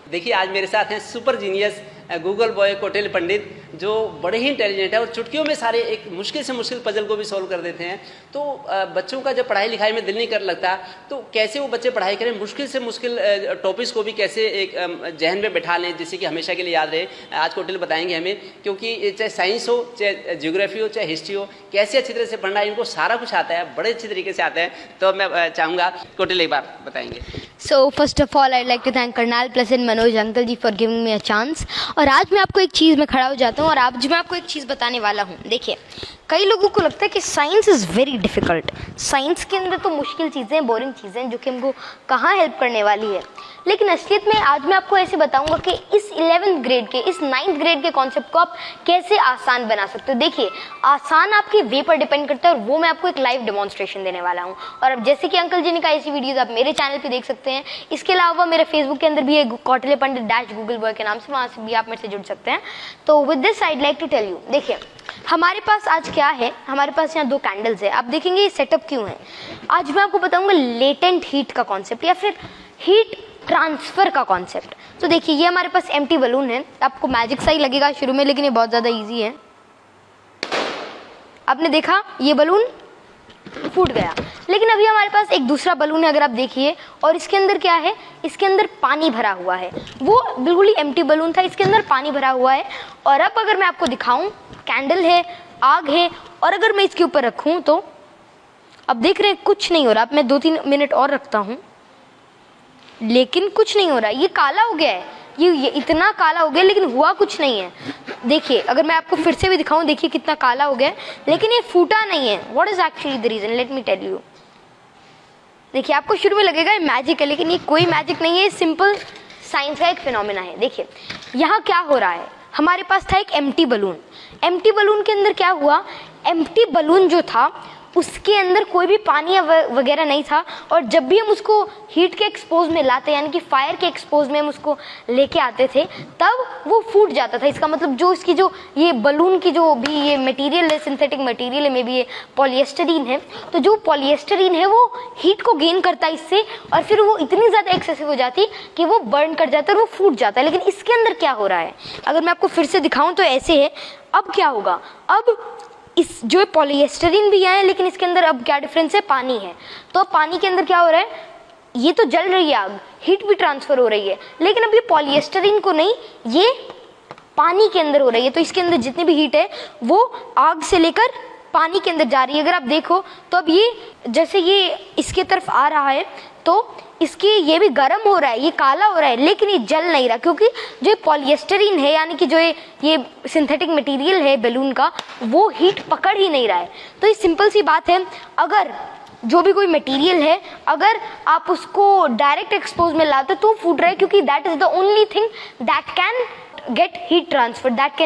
देखिए आज मेरे साथ हैं super genius Google boy Kautilya Pandit, जो बड़े ही इंटेलिजेंट है और चुटकियों में सारे एक मुश्किल से मुश्किल पजल को भी सॉल्व कर देते हैं। तो बच्चों का जब पढ़ाई लिखाई में दिल नहीं कर लगता तो कैसे वो बच्चे पढ़ाई करें, मुश्किल से मुश्किल टॉपिक्स को भी कैसे एक जहन में बैठा लें जिससे कि हमेशा के लिए याद रहे। आज कौटिल्य बताएंगे हमें, क्योंकि चाहे साइंस हो, चाहे ज्योग्राफी हो, चाहे हिस्ट्री हो, कैसे अच्छी तरह से पढ़ना है, इनको सारा कुछ आता है, बड़े अच्छी तरीके से आता है। तो मैं चाहूँगा कौटिल्य एक बार बताएंगे। So first of all, I'd like to thank Karnal Plus and Manoj uncle ji for giving me a chance। और आज मैं आपको एक चीज़ में खड़ा हो जाता हूँ और आज मैं आपको एक चीज़ बताने वाला हूँ। देखिए, कई लोगों को लगता है कि science is very difficult, science के अंदर तो मुश्किल चीज़ें, बोरिंग चीज़ें जो कि हमको कहाँ हेल्प करने वाली है। लेकिन असलियत में आज मैं आपको ऐसे बताऊंगा कि इस 11th ग्रेड के, इस 9th ग्रेड के कॉन्सेप्ट को आप कैसे आसान बना सकते हो। देखिए, आसान आपके वे पर डिपेंड करता है और वो मैं आपको एक लाइव डेमोन्स्ट्रेशन देने वाला हूँ। और अब जैसे कि अंकल जी ने कहा, ऐसी वीडियोज़ आप मेरे चैनल पर देख सकते हैं। इसके अलावा मेरे फेसबुक के अंदर भी है Kautilya Pandit dash Google boy के नाम से, वहाँ से भी आप मेरे से जुड़ सकते हैं। तो with this I'd like to tell you, देखिए हमारे पास आज क्या है, हमारे पास यहाँ 2 कैंडल्स है। आप देखेंगे ये सेटअप क्यों है। आज मैं आपको बताऊंगा लेटेंट हीट का कॉन्सेप्ट या फिर हीट ट्रांसफर का कॉन्सेप्ट। तो देखिए, ये हमारे पास एम्प्टी बलून है। आपको मैजिक सा ही लगेगा शुरू में, लेकिन ये बहुत ज़्यादा ईजी है। आपने देखा ये बलून फूट गया, लेकिन अभी हमारे पास एक दूसरा बलून है, अगर आप देखिए, और इसके अंदर क्या है, इसके अंदर पानी भरा हुआ है। वो बिल्कुल ही एम्प्टी बलून था, इसके अंदर पानी भरा हुआ है। और अब अगर मैं आपको दिखाऊं, कैंडल है, आग है, और अगर मैं इसके ऊपर रखूं तो अब देख रहे हैं कुछ नहीं हो रहा। अब मैं 2-3 मिनट और रखता हूं, लेकिन कुछ नहीं हो रहा। ये काला हो गया है, ये इतना काला हो गया, लेकिन हुआ कुछ नहीं है। देखिए, अगर मैं आपको फिर से भी दिखाऊं, देखिए कितना काला हो गया है, लेकिन ये फूटा नहीं है। What is actually the reason, let me tell you. देखिए, आपको शुरू में लगेगा ये मैजिक है, लेकिन ये कोई मैजिक नहीं है, सिंपल साइंस का एक फिनोमेना है। देखिए यहाँ क्या हो रहा है, हमारे पास था एक एम्प्टी बलून। एम्प्टी बलून के अंदर क्या हुआ, एम्प्टी बलून जो था उसके अंदर कोई भी पानी वगैरह नहीं था। और जब भी हम उसको हीट के एक्सपोज में लाते, यानी कि फायर के एक्सपोज में हम उसको लेके आते थे, तब वो फूट जाता था। इसका मतलब जो इसकी जो ये बलून की जो भी ये मटेरियल है, सिंथेटिक मटेरियल है, मे बी ये पॉलिएस्टरीन है, तो जो पॉलिएस्टरीन है वो हीट को गेन करता है इससे, और फिर वो इतनी ज़्यादा एक्सेसिव हो जाती कि वो बर्न कर जाता है और वो फूट जाता है। लेकिन इसके अंदर क्या हो रहा है, अगर मैं आपको फिर से दिखाऊँ तो ऐसे है। अब क्या होगा, अब इस जो पॉलिएस्टरीन भी है, लेकिन इसके अंदर अब क्या डिफरेंस है, पानी है। तो पानी के अंदर क्या हो रहा है, ये तो जल रही है आग, हीट भी ट्रांसफर हो रही है, लेकिन अब ये पॉलिएस्टरीन को नहीं, ये पानी के अंदर हो रही है। तो इसके अंदर जितनी भी हीट है वो आग से लेकर पानी के अंदर जा रही है। अगर आप देखो तो अब ये जैसे ये इसके तरफ आ रहा है तो इसकी ये भी गर्म हो रहा है, ये काला हो रहा है, लेकिन ये जल नहीं रहा, क्योंकि जो पॉलिएस्टरीन है, यानी कि जो ये सिंथेटिक मटेरियल है बैलून का, वो हीट पकड़ ही नहीं रहा है। तो ये सिंपल सी बात है, अगर जो भी कोई मटेरियल है, अगर आप उसको डायरेक्ट एक्सपोज में लाते तो फूट रहा है, क्योंकि that is the only thing that can get heat transfer, that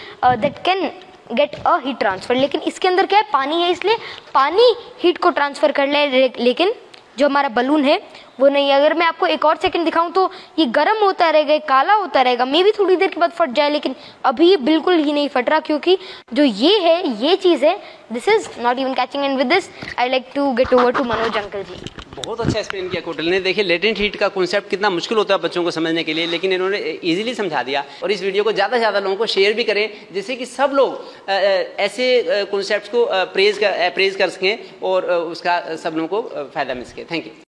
can get a heat transfer. लेकिन इसके अंदर क्या है, पानी है, इसलिए पानी हीट को ट्रांसफर कर ले, लेकिन जो हमारा बलून है वो नहीं। अगर मैं आपको एक और सेकंड दिखाऊं तो ये गर्म होता रहेगा, काला होता रहेगा, मे भी थोड़ी देर के बाद फट जाए, लेकिन अभी ये बिल्कुल ही नहीं फट रहा, क्योंकि जो ये है, ये चीज़ है, this is not even catching. And with this I like to get over to Manoj uncle ji. बहुत अच्छा एक्सप्लेन किया कौटिल्य ने। देखिए, लेटेंट हीट का कॉन्सेप्ट कितना मुश्किल होता है बच्चों को समझने के लिए, लेकिन इन्होंने इजीली समझा दिया। और इस वीडियो को ज़्यादा से ज़्यादा लोगों को शेयर भी करें, जिससे कि सब लोग ऐसे कॉन्सेप्ट्स को अप्रेज कर सकें और उसका सब लोगों को फ़ायदा मिल सके। Thank you.